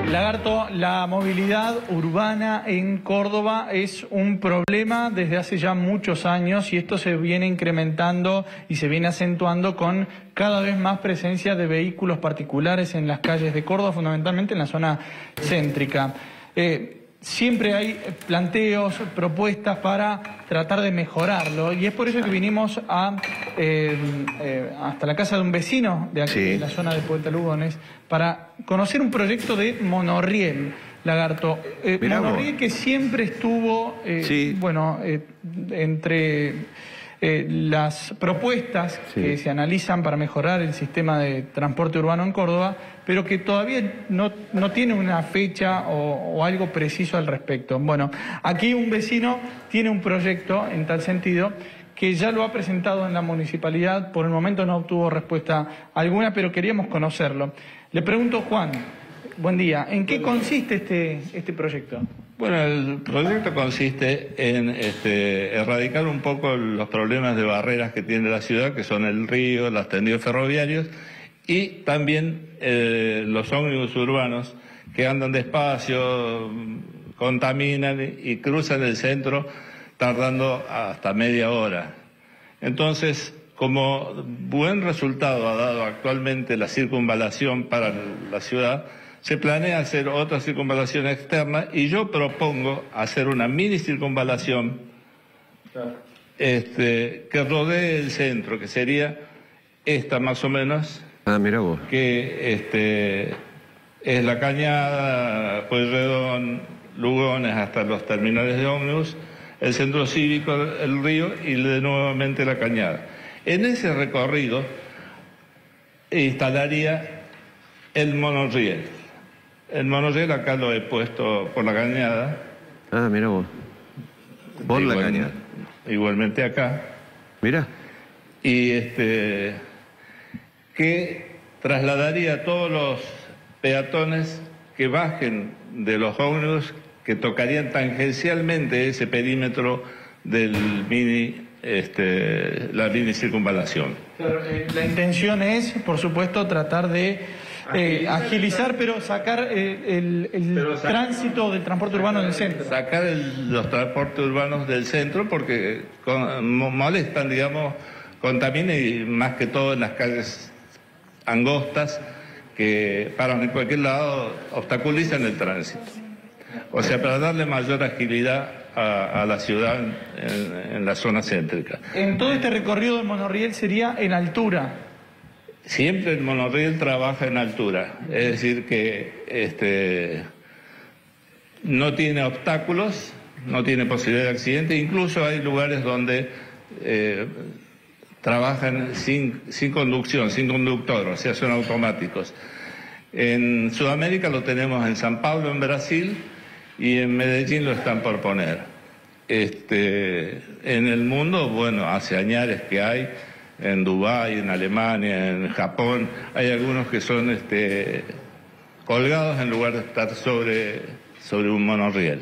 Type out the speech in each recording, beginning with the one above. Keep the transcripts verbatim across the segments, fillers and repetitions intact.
Lagarto, la movilidad urbana en Córdoba es un problema desde hace ya muchos años y esto se viene incrementando y se viene acentuando con cada vez más presencia de vehículos particulares en las calles de Córdoba, fundamentalmente en la zona céntrica. Eh, Siempre hay planteos, propuestas para tratar de mejorarlo y es por eso que vinimos a, eh, eh, hasta la casa de un vecino de aquí, sí, de la zona de Poeta Lugones, para conocer un proyecto de monorriel, Lagarto. Eh, monorriel que siempre estuvo, eh, sí, bueno, eh, entre eh, las propuestas, sí, que se analizan para mejorar el sistema de transporte urbano en Córdoba, pero que todavía no, no tiene una fecha o, o algo preciso al respecto. Bueno, aquí un vecino tiene un proyecto en tal sentido que ya lo ha presentado en la municipalidad, por el momento no obtuvo respuesta alguna, pero queríamos conocerlo. Le pregunto, Juan, buen día, ¿en qué consiste este, este proyecto? Bueno, el proyecto consiste en este, erradicar un poco los problemas de barreras que tiene la ciudad, que son el río, los tendidos ferroviarios, y también eh, los ómnibus urbanos que andan despacio, contaminan y cruzan el centro tardando hasta media hora. Entonces, como buen resultado ha dado actualmente la circunvalación para la ciudad, se planea hacer otra circunvalación externa y yo propongo hacer una mini circunvalación este, que rodee el centro, que sería esta más o menos. Ah, mira vos. Que este, es la Cañada, Pueyrredón, Lugones, hasta los terminales de ómnibus, el centro cívico, el río y de nuevamente la Cañada. En ese recorrido instalaría el monorriel. El monorriel acá lo he puesto por la Cañada. Ah, mira vos. Por Igual, la Cañada. Igualmente acá. Mira. Y este... que trasladaría a todos los peatones que bajen de los ómnibus, que tocarían tangencialmente ese perímetro del mini, este, la mini circunvalación. Claro, eh, la intención es, por supuesto, tratar de eh, agilizar, pero sacar eh, el, el pero sacar, tránsito del transporte urbano del centro. Sacar el, los transportes urbanos del centro porque con, molestan, digamos, contaminan y más que todo en las calles angostas que paran en cualquier lado, obstaculizan el tránsito. O sea, para darle mayor agilidad a, a la ciudad en, en la zona céntrica. En todo este recorrido del monorriel sería en altura. Siempre el monorriel trabaja en altura, es decir que este, no tiene obstáculos, no tiene posibilidad de accidente, incluso hay lugares donde eh, trabajan sin, sin conducción, sin conductor, o sea, son automáticos. En Sudamérica lo tenemos en San Pablo, en Brasil, y en Medellín lo están por poner. Este, en el mundo, bueno, hace años que hay, en Dubái, en Alemania, en Japón, hay algunos que son este, colgados en lugar de estar sobre, sobre un monorriel.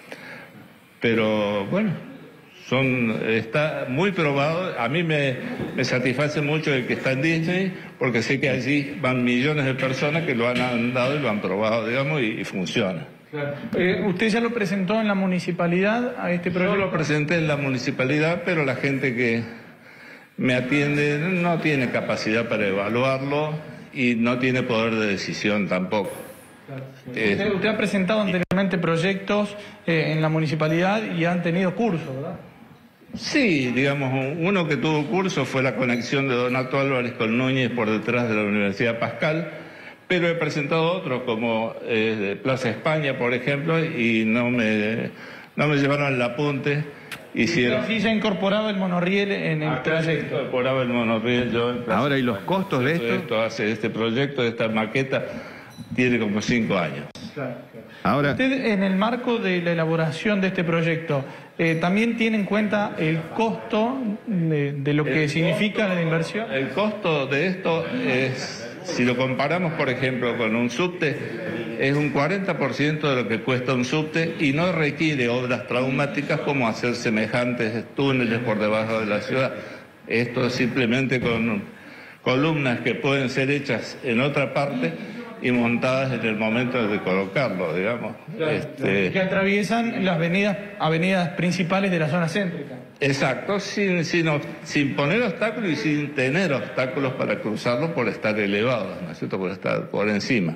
Pero, bueno, Son, está muy probado. A mí me, me satisface mucho el que está en Disney, porque sé que allí van millones de personas que lo han andado y lo han probado, digamos, y, y funciona. Claro. Eh, ¿Usted ya lo presentó en la municipalidad a este proyecto? Yo lo presenté en la municipalidad, pero la gente que me atiende no tiene capacidad para evaluarlo y no tiene poder de decisión tampoco. Claro. Eh, usted, usted ha presentado anteriormente proyectos eh, en la municipalidad y han tenido cursos, ¿verdad? Sí, digamos, uno que tuvo curso fue la conexión de Donato Álvarez con Núñez por detrás de la Universidad Pascal, pero he presentado otros como eh, Plaza España, por ejemplo, y no me, no me llevaron el apunte. Hicieron... Sí, se incorporaba el monorriel en el Acá trayecto. Se incorporaba el monorriel yo en Plaza Ahora, ¿y los costos de esto? esto hace este proyecto, de esta maqueta, tiene como cinco años. Claro, claro. Ahora, usted, en el marco de la elaboración de este proyecto, eh, ¿también tiene en cuenta el costo de, de lo que significa costo, la inversión? El costo de esto es, si lo comparamos, por ejemplo, con un subte, es un cuarenta por ciento de lo que cuesta un subte y no requiere obras traumáticas como hacer semejantes túneles por debajo de la ciudad. Esto es simplemente con columnas que pueden ser hechas en otra parte y montadas en el momento de colocarlo, digamos. Este, que atraviesan las avenidas, avenidas principales de la zona céntrica. Exacto, sin, sin, sin poner obstáculos y sin tener obstáculos para cruzarlos por estar elevados, ¿no es cierto?, por estar por encima.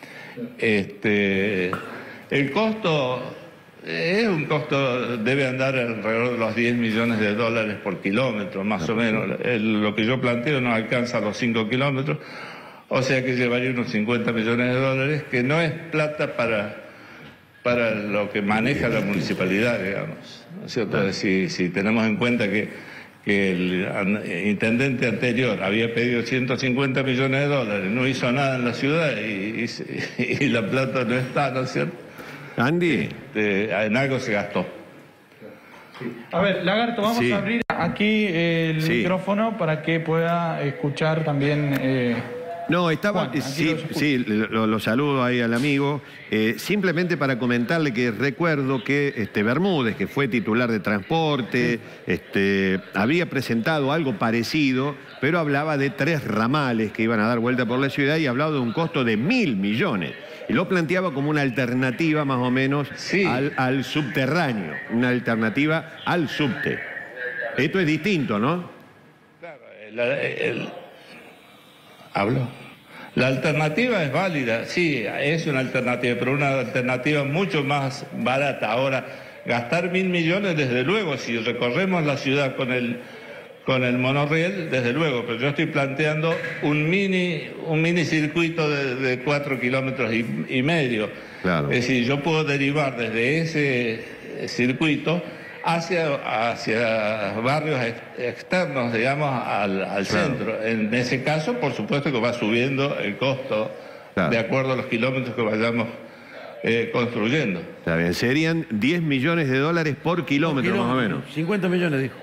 Este, el costo es un costo, debe andar alrededor de los diez millones de dólares por kilómetro, más o menos. El, lo que yo planteo no alcanza los cinco kilómetros, o sea que llevaría unos cincuenta millones de dólares, que no es plata para, para lo que maneja la municipalidad, digamos. ¿No es cierto? Si, si tenemos en cuenta que, que el intendente anterior había pedido ciento cincuenta millones de dólares, no hizo nada en la ciudad y, y, y la plata no está, ¿no es cierto? Andy. Este, en algo se gastó. A ver, Lagarto, vamos Sí. a abrir aquí el Sí. micrófono para que pueda escuchar también... Eh, No, estaba, Juan, aquí sí, lo escucho. sí, lo, lo saludo ahí al amigo, eh, simplemente para comentarle que recuerdo que este Bermúdez, que fue titular de transporte, este, había presentado algo parecido, pero hablaba de tres ramales que iban a dar vuelta por la ciudad y hablaba de un costo de mil millones. Y lo planteaba como una alternativa más o menos Sí. al, al subterráneo, una alternativa al subte. Esto es distinto, ¿no? Claro, el, el- ¿Hablo? La alternativa es válida, sí, es una alternativa, pero una alternativa mucho más barata. Ahora, gastar mil millones, desde luego, si recorremos la ciudad con el, con el monorriel, desde luego, pero yo estoy planteando un mini, un mini circuito de, de cuatro kilómetros y, y medio. Claro. Es decir, yo puedo derivar desde ese circuito hacia, hacia barrios ex, externos, digamos, al, al Claro. centro. En ese caso, por supuesto que va subiendo el costo, Claro. de acuerdo a los kilómetros que vayamos eh, construyendo. Está bien, serían diez millones de dólares por kilómetro, más o menos. cincuenta millones, dijo.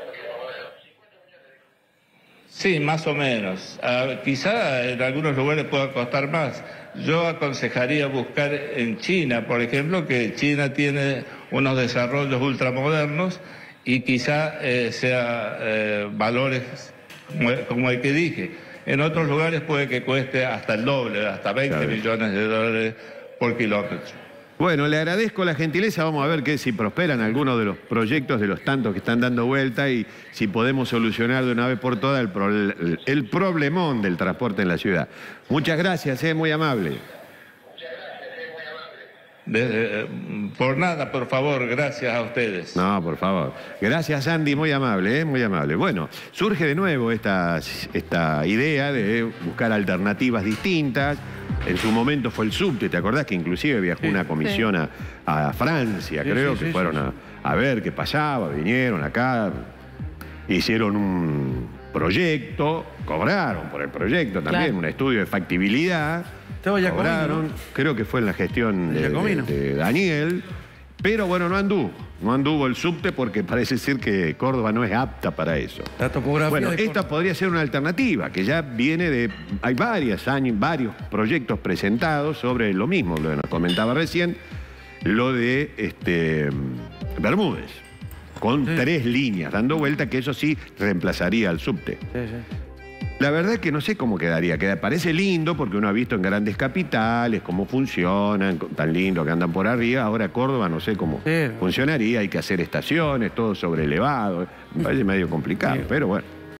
Sí, más o menos. Ah, quizá en algunos lugares pueda costar más. Yo aconsejaría buscar en China, por ejemplo, que China tiene unos desarrollos ultramodernos y quizá eh, sea eh, valores como, como el que dije. En otros lugares puede que cueste hasta el doble, hasta veinte Claro. millones de dólares por kilómetro. Bueno, le agradezco la gentileza. Vamos a ver que si prosperan algunos de los proyectos de los tantos que están dando vuelta y si podemos solucionar de una vez por todas el, pro- el problemón del transporte en la ciudad. Muchas gracias, eh, muy amable. De- eh, por nada, por favor, gracias a ustedes. No, por favor. Gracias, Andy, muy amable, ¿eh? Muy amable. Bueno, surge de nuevo esta, esta idea de buscar alternativas distintas. En su momento fue el subte, ¿te acordás que inclusive viajó una comisión a, a Francia, Sí, creo, sí, que sí, fueron sí, a, a ver qué pasaba, vinieron acá, hicieron un proyecto, cobraron por el proyecto también, Claro. un estudio de factibilidad. Estaba Giacomino, cobraron, ¿no? creo que fue en la gestión De de, Giacomino. de- de Daniel, pero bueno, no anduvo, no anduvo el subte porque parece ser que Córdoba no es apta para eso. La topografía Bueno, de esta Córdoba. podría ser una alternativa, que ya viene de... Hay varios años, varios proyectos presentados sobre lo mismo, lo que nos comentaba recién, lo de este, Bermúdez, con Sí. tres líneas, dando vuelta, que eso sí reemplazaría al subte. Sí, sí. La verdad es que no sé cómo quedaría. Queda, parece lindo porque uno ha visto en grandes capitales cómo funcionan, tan lindo que andan por arriba. Ahora Córdoba no sé cómo Sí. funcionaría. Hay que hacer estaciones, todo sobre elevado. Me parece medio complicado, Sí. pero bueno.